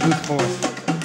Doucement, ouais.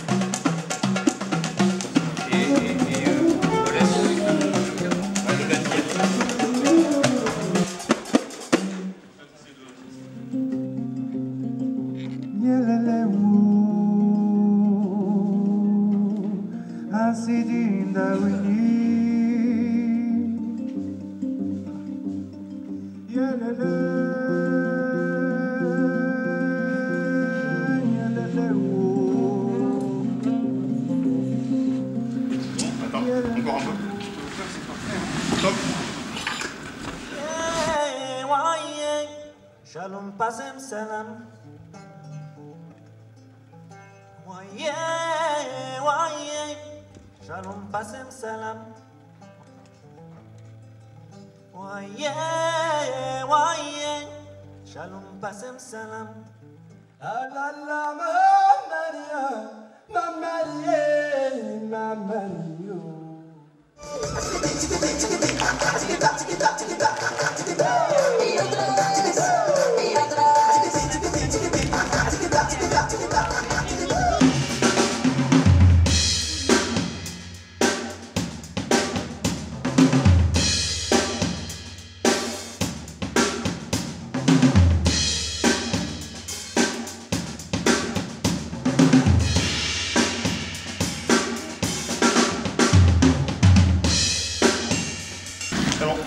Encore un peu. Stop. Shalom pasem salam. Shalom pasem salam. Shalom pasem salam. La la Maria. C'est bon.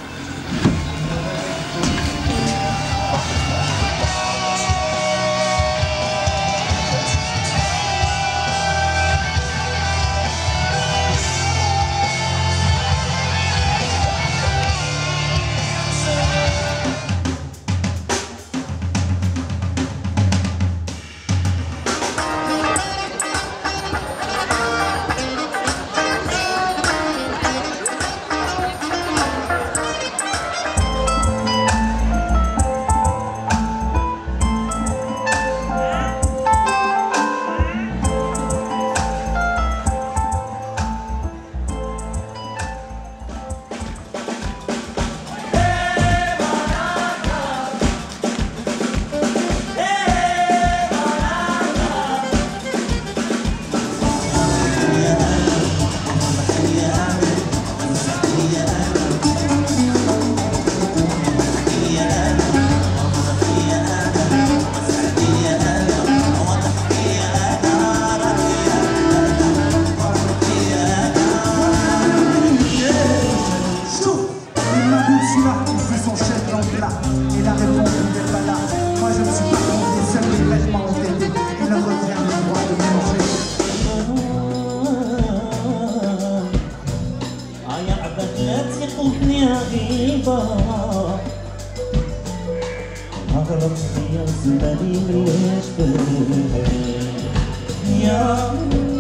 Et la réponse n'est pas là. Moi je ne suis pas convié, seul les vêtements ont été. Il ne revient le droit de manger. يا عبد لا تخوفني غيبة أغرب يا زماني ليش يا